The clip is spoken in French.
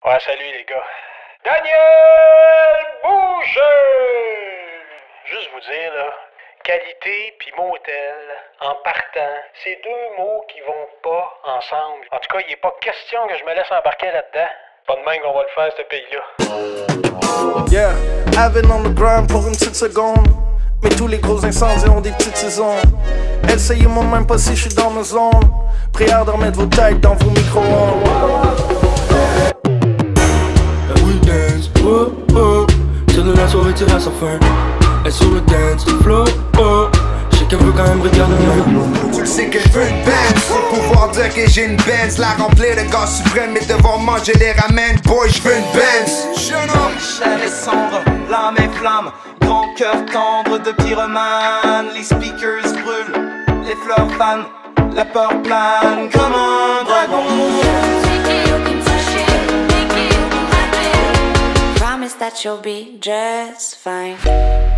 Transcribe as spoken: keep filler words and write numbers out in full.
Ouais, salut les gars. Daniel Boucher! Juste vous dire, là, qualité puis motel, en partant, c'est deux mots qui vont pas ensemble. En tout cas, il n'est pas question que je me laisse embarquer là-dedans. Pas de même qu'on va le faire, ce pays-là. Yeah, I've been on the grind pour une petite seconde. Mais tous les gros incendies ont des petites saisons. Essayez-moi même pas si je suis dans ma zone. Prière de remettre vos têtes dans vos micro-ondes. We dance, oh oh. C'est de la soirée tire à sa fin. Et sur le dance floor, oh. J'sais qu'elle veut quand même regarder même. Tu le sais que je veux une Benz pour pouvoir dire que j'ai une Benz. La remplir de gaz suprême et devoir manger les ramen. Boy, je veux une Benz. Jeune homme. Chair et cendre, l'âme et flamme. Grand cœur tendre de pyromane. Les speakers brûlent, les fleurs fanent. La peur plane comme un dragon. Promise that you'll be just fine.